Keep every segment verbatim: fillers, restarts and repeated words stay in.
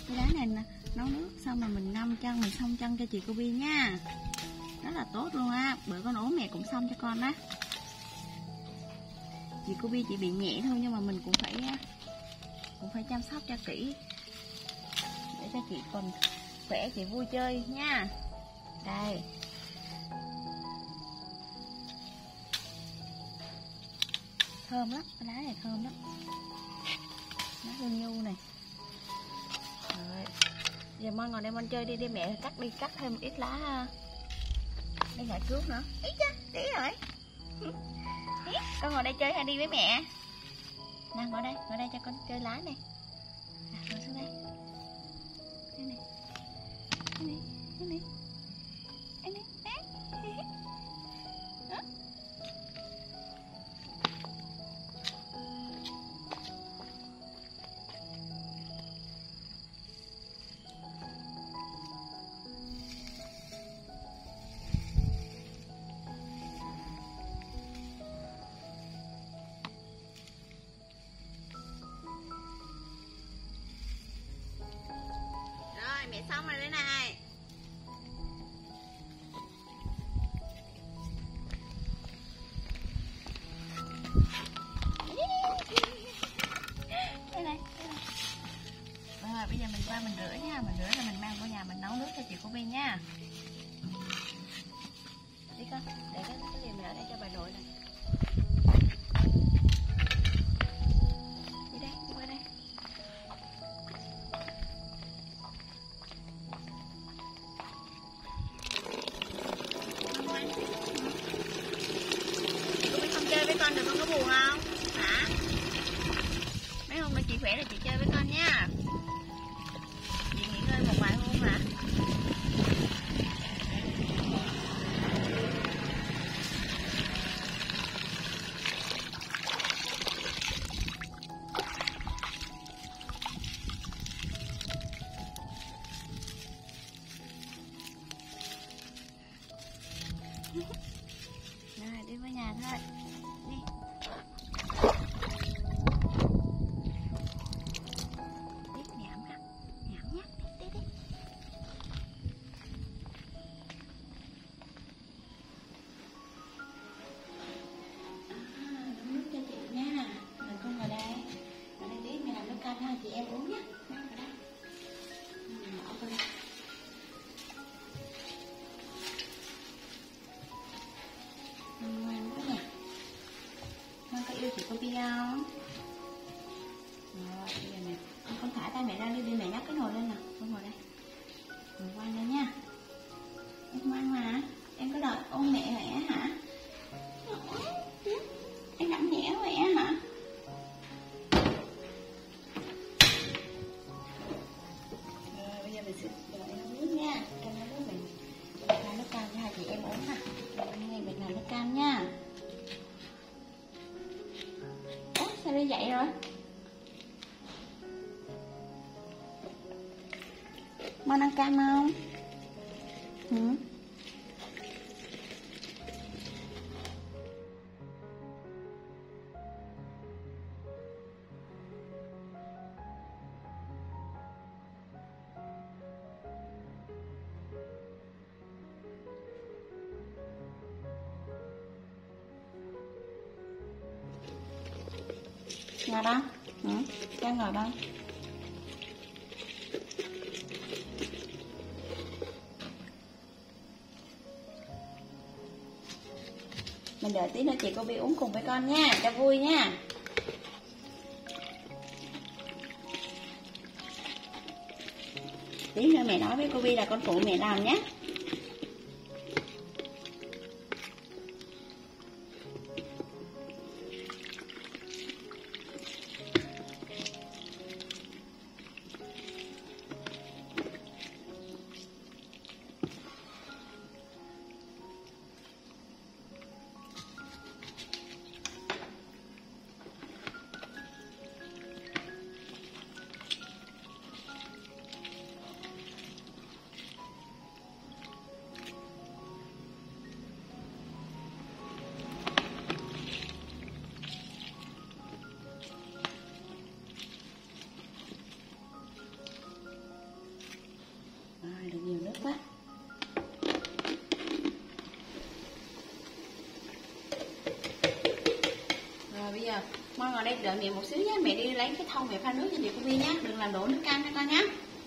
Cái đá này nè, nấu nước xong rồi mình ngâm chân, mình xông chân cho chị cô Bi nha. Rất là tốt luôn á, bữa con ốm mẹ cũng xông cho con đó. Chị cô Bi chỉ bị nhẹ thôi nhưng mà mình cũng phải cũng phải chăm sóc cho kỹ để cho chị còn khỏe, chị vui chơi nha. Đây. Thơm lắm, cái lá này thơm lắm. Lá hương nhu này. Rồi. Giờ Mon ngồi đây Mon chơi đi, đi mẹ cắt đi, cắt thêm một ít lá. Đây là cước nữa. Ý cha, tí rồi. Con ngồi đây chơi hay đi với mẹ? Nào ngồi đây, ngồi đây cho con chơi lá này. À, ngồi xuống đây. Đây này. Đây này, đây này. Đây này. Đó. Mẹ xong rồi đây này. Đây này, đây này. Rồi bây giờ mình qua mình rửa nha, mình rửa rồi mình mang qua nhà mình nấu nước cho chị cô Bi nha. Đi con, để cái cái liềm ở đây cho bà nội này. Đi đây, đi qua đây. Con được con có buồn không? Hả? Mấy hôm mà chị khỏe là chị chơi với con nha. Chị nghỉ ngơi một vài hôm hả? Rồi đi vào nhà thôi. Đi. Biết nhảm hả? Nhảm nhá. Đi đi. À, nấu nước cho chị nha. Rồi con ngồi đây. Ngồi đây tí mẹ làm nước canh ha, chị em uống nhé. Ngồi đây. Bỏ con đây. Ngoan quá nè. Con có yêu chị cô Bi không? Rồi bây giờ nè, con thả tay mẹ ra đi, đi mẹ nhấc cái nồi lên nè. Con ngồi đây. Ngồi ngoan đây nha. Em ngoan mà. Em có đợi ôm mẹ mẹ hả? Em nằm nhẹ mẹ hả? Rồi bây giờ mình sẽ đợi em nước nha. Em nấu nước mình làm nước cam cho hai chị em uống nè. Ngày mình làm nước cam nha. Ủa sao đi dậy rồi? Mon ăn cam không? Ừ. Ngồi đâu? Ừ. Cho ngồi đâu? Mình đợi tí nữa chị cô Bi uống cùng với con nha, cho vui nha. Tí nữa mẹ nói với cô Bi là con phụ mẹ làm nhé. ơi, đợi mẹ một xíu nhé, mẹ đi lấy cái thau mẹ pha nước cho chị Cô Vi nhé, đừng làm đổ nước cam cho con nhé.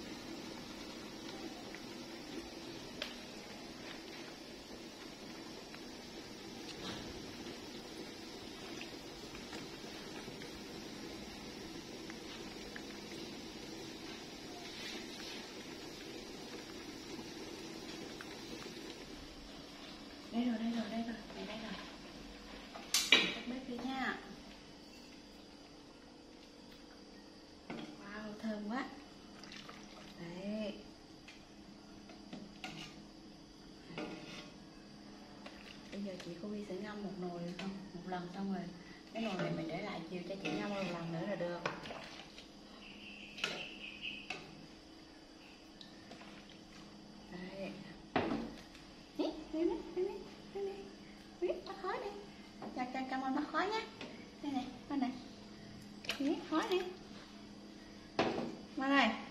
Đây rồi, đây rồi, đây rồi, mẹ đây rồi. Tắt bếp đi nha. Wow, thơm quá. Đấy. Bây giờ chị Cô Vi sẽ ngâm một nồi được không? Một lần xong rồi cái nồi này mình để lại chiều cho chị ngâm một lần nữa là được. Đấy. Đi, đi, đi, đi, đi, đi. Đi, bắt khói đi. Cho cho cảm ơn bắt khói nhé. Đây này, bên này. Đi, khói đi. Bên này.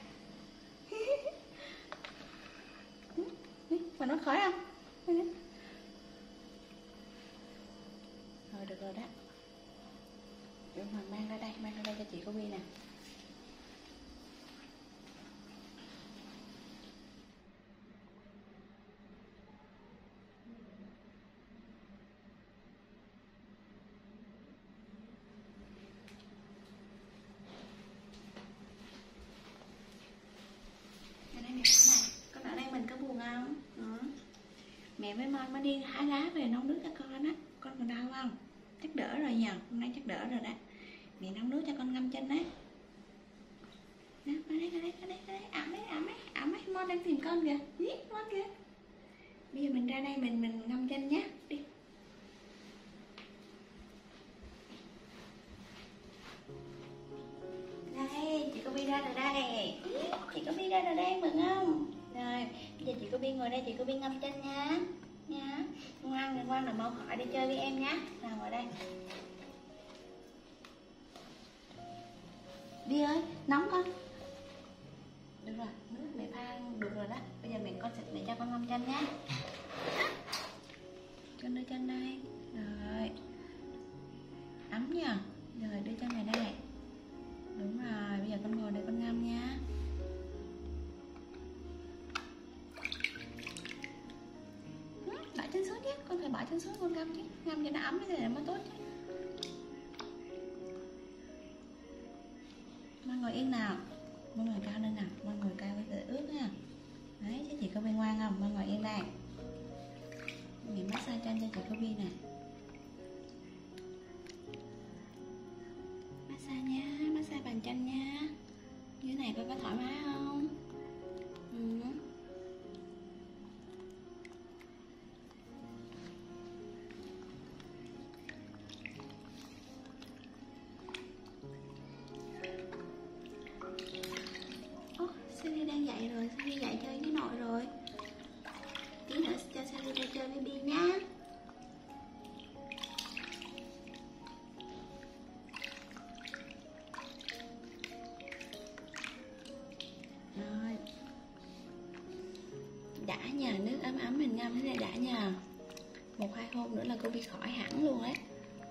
Đi, mình bắt khói không? Đi, đi. Rồi được rồi đó. Để mình mang ra đây, mang ra đây cho chị Cô Vi nè. Đây đây nè, này, con ở đây mình có buồn không? Ừ. Mẹ với Mon mới đi hái lá về nấu nước cho con á. Con còn đau không? Chắc đỡ rồi nhờ, hôm nay chắc đỡ rồi đó. Mẹ nấu nước cho con ngâm chân đấy. Nè, qua đây, qua đây, qua đây, qua đây, ẩm đấy, ẩm đấy, ẩm đấy, Mon đang tìm con kìa, nhí, Mon kìa. Bây giờ mình ra đây mình mình ngâm chân nhé, đi. Đây, chị Cô Vi ra rồi đây. Chị Cô Vi ra rồi đây, mừng không? Rồi, bây giờ chị Cô Vi ngồi đây, chị Cô Vi ngâm chân nha. Nha. Ngoan rồi, ngoan là mau khỏi đi chơi với em nhé. Nào ngồi đây. Đi ơi, nóng con. Được rồi, nước mẹ pha được rồi đó. Bây giờ mình con sẽ để cho con ngâm chân nhé. Con đưa chân đây. Rồi. Ấm nha. Rồi đưa chân này đây. Đúng rồi, bây giờ con ngồi để con ngâm nha. Bỏ chân xuống chứ, con phải bỏ chân xuống con ngâm chứ. Ngâm cho nó ấm cái này mới tốt chứ. Con ngồi yên nào. Con ngồi cao lên nào, con ngồi cao với ướt nha. Đấy, chứ chị Cô Vi ngoan không? Con ngồi yên đây. Mình massage chân cho chị Cô Vi nè. Massage nha, massage bàn chân nha. Như thế này con có thoải mái không? Ừ. Ô, Sally đang dậy rồi, Sally dậy chơi với nội rồi. Tí nữa cho Sally ra chơi với Bi nhá. Rồi. Đã nhờ, nước ấm ấm mình ngâm thế này đã nhờ. Một hai hôm nữa là cô bị khỏi hẳn luôn đấy.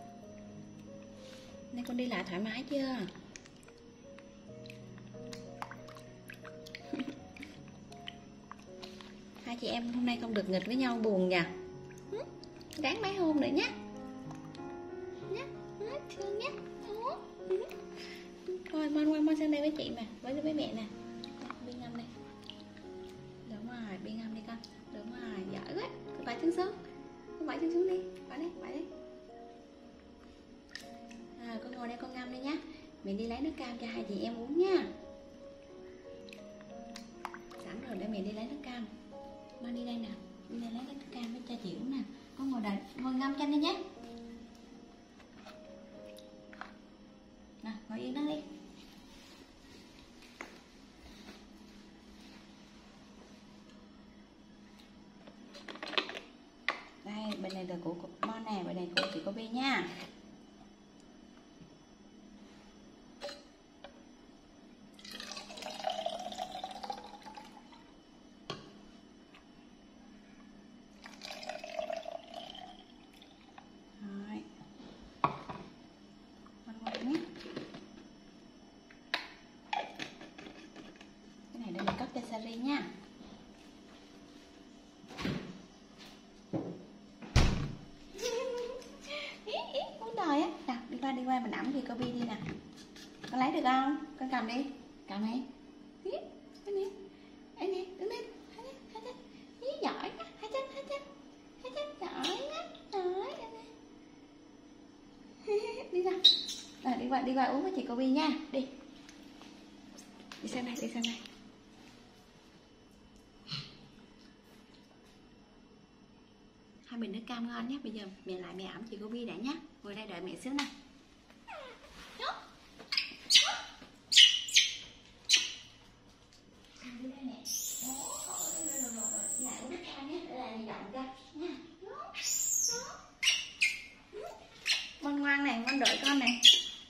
Nay con đi lại thoải mái chưa? Hai chị em hôm nay không được nghịch với nhau buồn nhỉ? Ráng mấy hôm nữa nhé. Nhé, thương nhé. Rồi Mon qua Mon sang đây với chị mà, với với mẹ nè. Bi ngâm này. Đúng rồi, Bi ngâm đi con. Đúng rồi, giỏi quá. Con bãi chân xuống. Con bãi chân xuống đi. Bãi đi, bãi đi. À, con ngồi đây con ngâm đi nhá. Mình đi lấy nước cam cho hai chị em uống nha. Sẵn rồi để mẹ đi lấy nước cam. Mon đi đây nào. Đi đây lấy nước cam với cho chị uống nè. Con ngồi đây, ngồi ngâm chân đi nhé. Nào, ngồi yên đó đi. Đây, bên này là của Mon nè, bên này của chị Cô Vi nha. Rồi. Mon ngồi nhé. cho Ri nha. Ý, ý, muốn đời á. Nào, đi qua đi qua mình ẵm thì Kobe đi nè. Con lấy được không? Con cầm đi. Cầm đi. Ý, cái này. Đây nè, đứng lên. Hai chân, hai chân. Ý, giỏi quá. Hai chân, hai chân. Hai chân, giỏi quá. Giỏi. Đi ra. À, đi qua, đi qua uống với chị Kobe nha. Đi. Đi sang đây, đi sang đây. Hai bình nước cam ngon nhé. Bây giờ mẹ lại mẹ ẩm chị Kobe đã nhé. Ngồi đây đợi mẹ xíu nè. Ngoan ngoan này, ngoan đợi con này.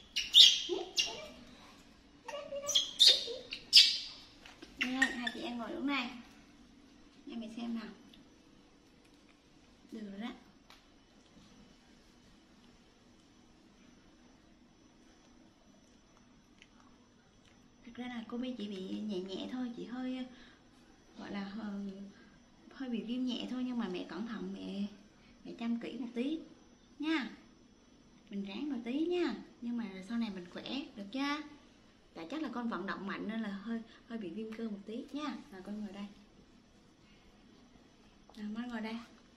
Nha, hai chị em ngồi đúng này. Nha mẹ xem nào. Được rồi đó. Thực ra là cô Bi chỉ bị nhẹ nhẹ thôi, chị hơi gọi là hơi, hơi bị viêm nhẹ thôi, nhưng mà mẹ cẩn thận, mẹ mẹ chăm kỹ một tí nha. Mình ráng một tí nha, nhưng mà sau này mình khỏe được chưa? Tại chắc là con vận động mạnh nên là hơi hơi bị viêm cơ một tí nha. Rồi con ngồi đây. Rồi con ngồi đây.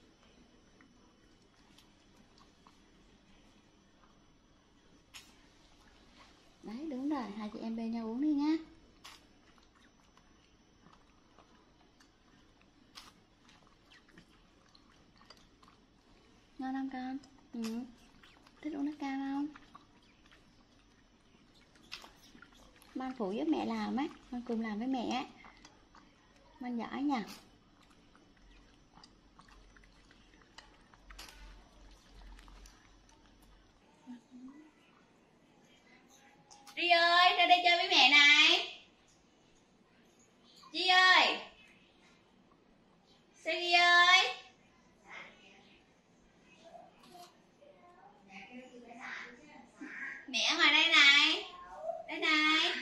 Đấy đúng rồi, hai chị em bên nhau uống đi nha. Ngon không con? Ừ. Thích uống nước cam không? Mang phụ giúp mẹ làm á, con cùng làm với mẹ á. Mang giỏi nha. Ri ơi, ra đây chơi với mẹ này. Chi ơi. Siri ơi. Mẹ ngoài đây này. Đây này.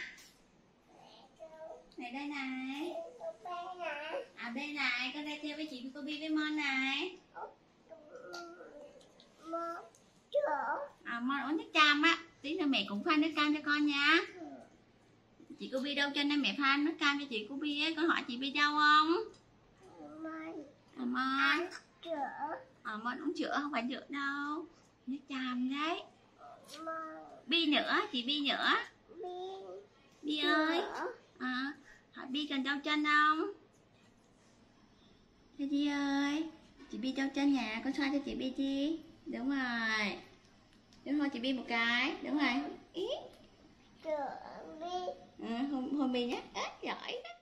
Này đây này. À đây này, con đây chơi với chị Kobe với Mon này. À Mon uống nước cam á. Tí nữa mẹ cũng pha nước cam cho con nha. Chị Kobe đâu cho nên mẹ pha nước cam cho chị Kobe ấy. Con hỏi chị Bi đâu không? À Mon. À Mon uống sữa không phải sữa đâu. Nước cam đấy. Bi nữa, chị Bi nữa. Bi ơi. À, hỏi Bi cần đau chân không? Chị Bi ơi. Chị Bi đau chân nhà, con xoa cho chị Bi chi. Đúng rồi. Đúng rồi, chị Bi một cái. Đúng rồi. Ý. Ừ, hôn, hôn Bi nhé. À, giỏi đó.